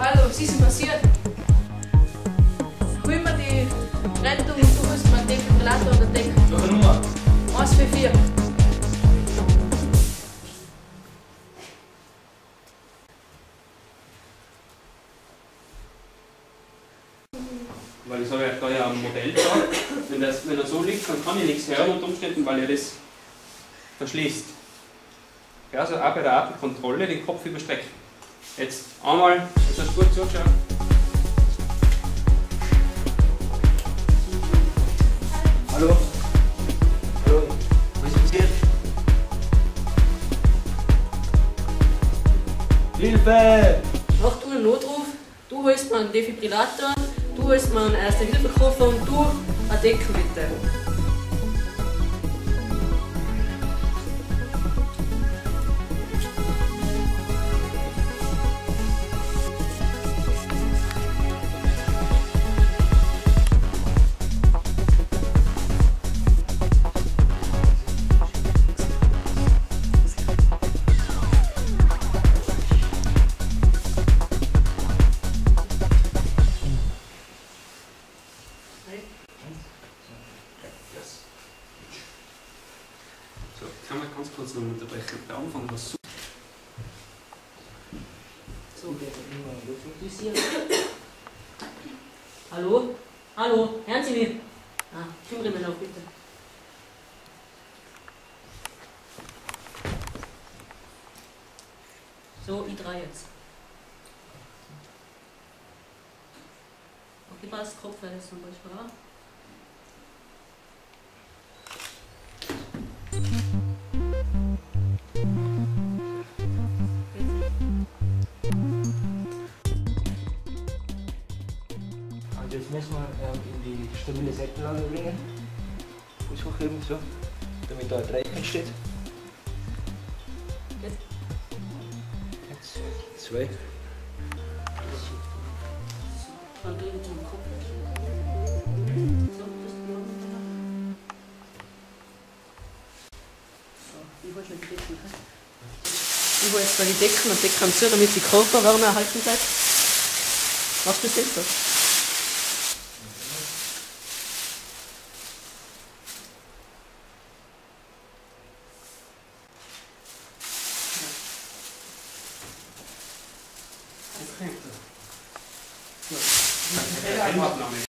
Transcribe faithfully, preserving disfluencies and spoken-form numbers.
hallo, was ist denn passiert? Hol mir die Rettung und du holst mir einen Defibrillator oder Deck. Welche Nummer? eins vier vier. Weil ich habe da ja ein Modell da. Wenn, das, wenn er so liegt, dann kann ich nichts hören unter Umständen, weil er das verschließt. Ja, also auch bei der Atemkontrolle den Kopf überstrecken. Jetzt einmal, jetzt hast du gut zugeschaut. Hallo? Hallo? Was ist passiert? Hilfe! Mach du einen Notruf, du holst mir einen Defibrillator, du holst mir einen Erste-Hilfe-Koffer und du eine Decke bitte. So, kann man ganz kurz noch unterbrechen. Der Anfang war super. So, hallo? Hallo? Hören Sie mich? Ah, kümmere mich noch bitte. So, ich drehe jetzt. Okay, passt, Kopf wäre jetzt zum Beispiel auch. Und jetzt müssen wir ähm, in die stabile Seitenlage bringen. Fuß hochheben, so, damit da ein Dreieck entsteht. Jetzt. Eins, zwei. Dann drehen wir den Kopf. So, das ist die So, ich hole schon die Decken. Ich hole jetzt mal die Decken und Decken zu, damit die Körperwärme erhalten bleibt. Machst du das jetzt? Einatmen.